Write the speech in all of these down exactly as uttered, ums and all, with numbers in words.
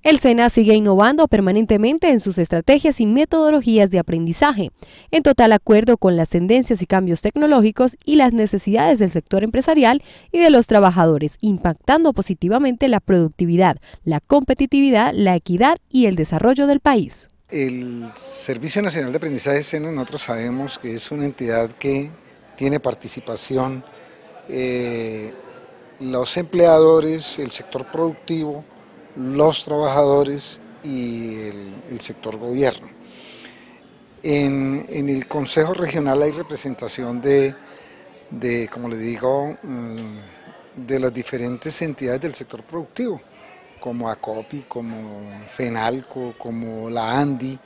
El SENA sigue innovando permanentemente en sus estrategias y metodologías de aprendizaje, en total acuerdo con las tendencias y cambios tecnológicos y las necesidades del sector empresarial y de los trabajadores, impactando positivamente la productividad, la competitividad, la equidad y el desarrollo del país. El Servicio Nacional de Aprendizaje SENA, nosotros sabemos que es una entidad que tiene participación, eh, los empleadores, el sector productivo, los trabajadores y el, el sector gobierno. En, en el Consejo Regional hay representación de, de, como le digo, de las diferentes entidades del sector productivo, como ACOPI, como FENALCO, como la ANDI,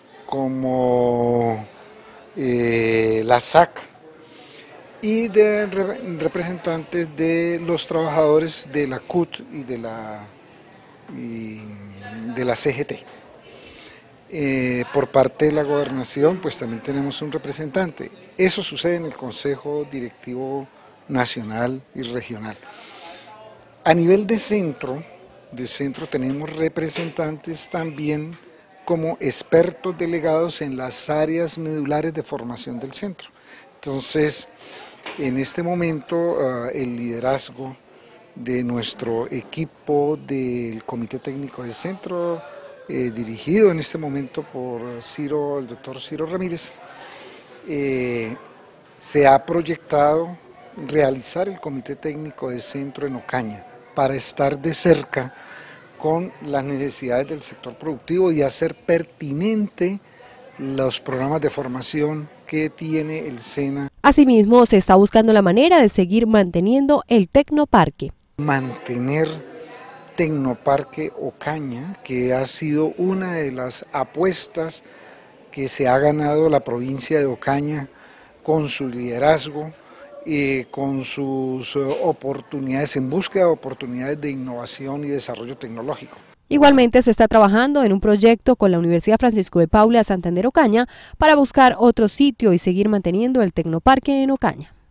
como eh, la S A C, y de representantes de los trabajadores de la C U T y de la, y de la C G T. Eh, por parte de la Gobernación, pues también tenemos un representante. Eso sucede en el Consejo Directivo Nacional y Regional. A nivel de centro, de centro tenemos representantes también como expertos delegados en las áreas medulares de formación del centro. Entonces, en este momento, uh, el liderazgo de nuestro equipo del Comité Técnico del Centro, eh, dirigido en este momento por Ciro, el doctor Ciro Ramírez, eh, se ha proyectado realizar el Comité Técnico del Centro en Ocaña, para estar de cerca con las necesidades del sector productivo y hacer pertinente los programas de formación que tiene el SENA. Asimismo, se está buscando la manera de seguir manteniendo el Tecnoparque. Mantener Tecnoparque Ocaña, que ha sido una de las apuestas que se ha ganado la provincia de Ocaña con su liderazgo, Eh, con sus uh, oportunidades, en búsqueda de oportunidades de innovación y desarrollo tecnológico. Igualmente se está trabajando en un proyecto con la Universidad Francisco de Paula Santander Ocaña para buscar otro sitio y seguir manteniendo el Tecnoparque en Ocaña.